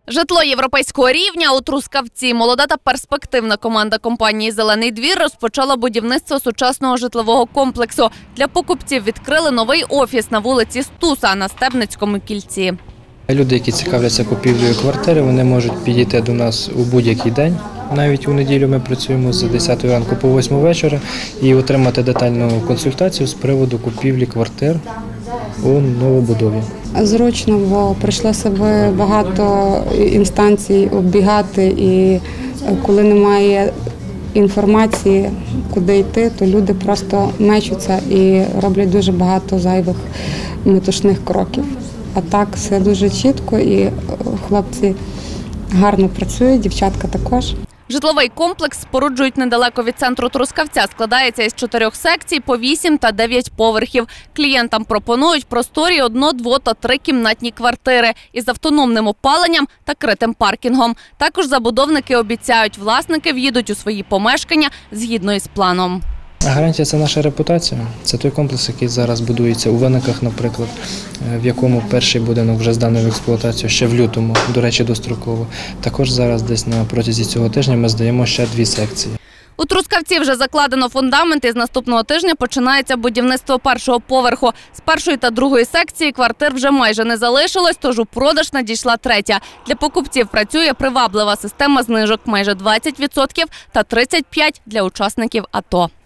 Житло європейського рівня у Трускавці. Молода та перспективна команда компанії «Зелений двір» розпочала будівництво сучасного житлового комплексу. Для покупців відкрили новий офіс на вулиці Стуса на Стебницькому кільці. Люди, які цікавляться купівлею квартири, вони можуть підійти до нас у будь-який день. Навіть у неділю ми працюємо з 10 ранку по 8 вечора і отримати детальну консультацію з приводу купівлі квартир у новобудові. Зручно, бо прийшлося б багато інстанцій оббігати, і коли немає інформації, куди йти, то люди просто мечуться і роблять дуже багато зайвих метушних кроків. А так все дуже чітко і хлопці гарно працюють, дівчатка також. Житловий комплекс споруджують недалеко від центру Трускавця. Складається із 4 секцій по 8 та 9 поверхів. Клієнтам пропонують просторі 1-, 2- та 3-кімнатні квартири із автономним опаленням та критим паркінгом. Також забудовники обіцяють, власники в'їдуть у свої помешкання згідно із планом. Гарантія – це наша репутація. Це той комплекс, який зараз будується у Винниках, наприклад, в якому перший будинок вже зданий в експлуатацію ще в лютому, до речі, достроково. Також зараз десь на протязі цього тижня ми здаємо ще 2 секції. У Трускавці вже закладено фундамент і з наступного тижня починається будівництво першого поверху. З першої та другої секції квартир вже майже не залишилось, тож у продаж надійшла третя. Для покупців працює приваблива система знижок майже 20% та 35% для учасників АТО.